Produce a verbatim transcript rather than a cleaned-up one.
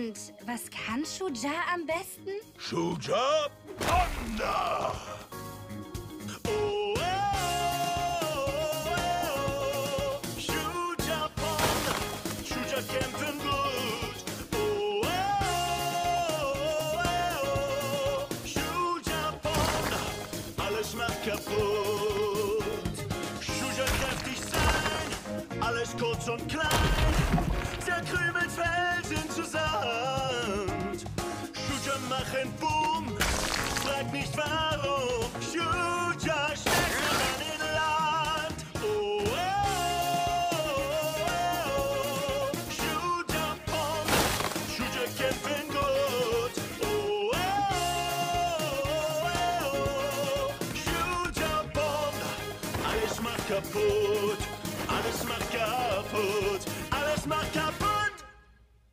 Und was kann Shujaa am besten? Shujaa, Ponda! Oh, oh, oh, oh. Shujaa, Ponda, Shujaa kämpfen gut. Oh, oh, oh, oh. Shujaa, Ponda, alles macht kaputt. Shujaa kräftig sein, alles kurz und klein. Zerkrümelt Felsen zu Sand. Shujaa machen Boom, frag nicht warum. Shujaa steckt man in Land. Oh, oh, oh, oh. Shujaa, Ponda, Shujaa kämpfen gut. Oh, oh, oh, oh. Shujaa, Ponda, alles macht kaputt. Alles macht kaputt. Alles macht kaputt.